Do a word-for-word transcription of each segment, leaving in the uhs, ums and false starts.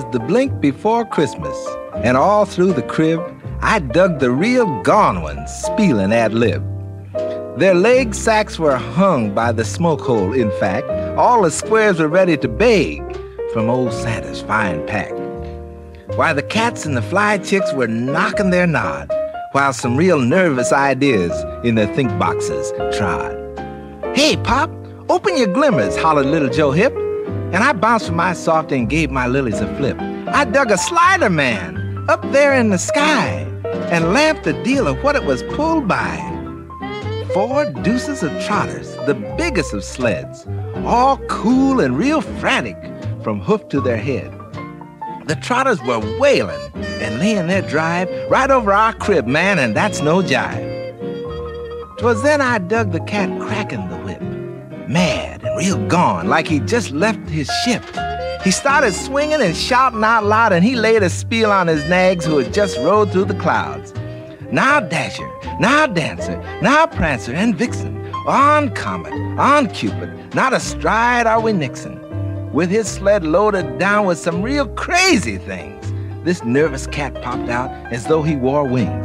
the blink before Christmas, and all through the crib, I dug the real gone ones, spieling ad lib. Their leg sacks were hung by the smoke hole, in fact. All the squares were ready to beg from old Santa's fine pack. While the cats and the fly chicks were knocking their nod, while some real nervous ideas in their think boxes trod. "Hey, Pop, open your glimmers," hollered little Joe Hip, and I bounced from my soft and gave my lilies a flip. I dug a slider man up there in the sky and lamped the deal of what it was pulled by. Four deuces of trotters, the biggest of sleds, all cool and real frantic from hoof to their head. The trotters were wailing and laying their drive right over our crib, man, and that's no jive. 'Twas then I dug the cat cracking the whip, mad and real gone, like he'd just left his ship. He started swinging and shouting out loud, and he laid a spiel on his nags who had just rode through the clouds. Now Dasher, now Dancer, now Prancer and Vixen, on Comet, on Cupid, not a stride are we nixing. With his sled loaded down with some real crazy things, this nervous cat popped out as though he wore wings.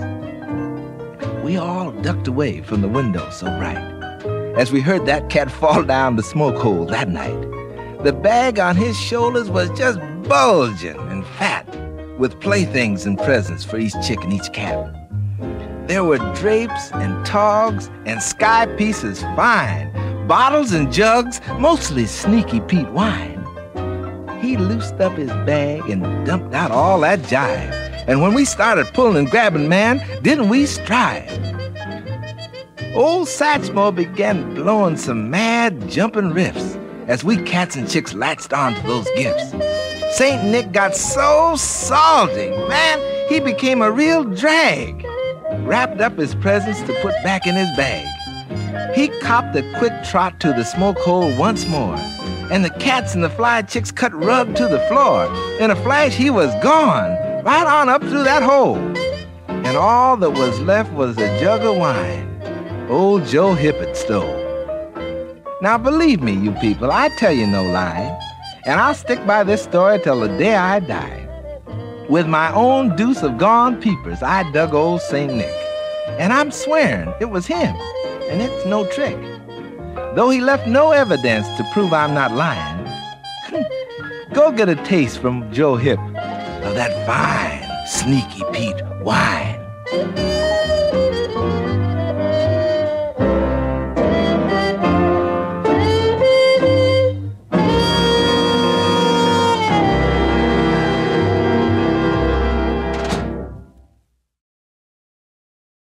We all ducked away from the window so bright as we heard that cat fall down the smoke hole that night. The bag on his shoulders was just bulging and fat, with playthings and presents for each chick and each cat. There were drapes and togs and sky pieces fine, bottles and jugs, mostly Sneaky Pete wine. He loosed up his bag and dumped out all that jive. And when we started pulling and grabbing, man, didn't we strive? Old Satchmo began blowing some mad jumping riffs as we cats and chicks latched onto those gifts. Saint Nick got so salty, man, he became a real drag. Wrapped up his presents to put back in his bag. He copped a quick trot to the smoke hole once more, and the cats and the fly chicks cut rug to the floor. In a flash, he was gone, right on up through that hole. And all that was left was a jug of wine old Joe Hippet stole. Now believe me, you people, I tell you no lie, and I'll stick by this story till the day I die. With my own deuce of gone peepers, I dug old Saint Nick. And I'm swearing it was him, and it's no trick. Though he left no evidence to prove I'm not lying. Go get a taste from Joe Hip of that fine Sneaky Pete wine.